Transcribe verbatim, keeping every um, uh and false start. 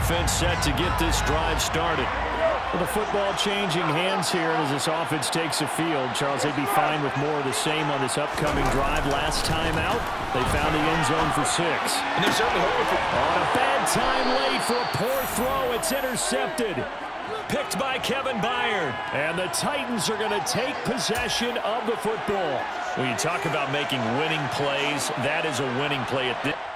offense set to get this drive started. Well, the football changing hands here as this offense takes the field. Charles, they'd be fine with more of the same on this upcoming drive. Last time out, they found the end zone for six. And they're certainly hoping for... On a bad time late for a poor throw. It's intercepted. Picked by Kevin Byard. And the Titans are going to take possession of the football. When you talk about making winning plays, that is a winning play at this...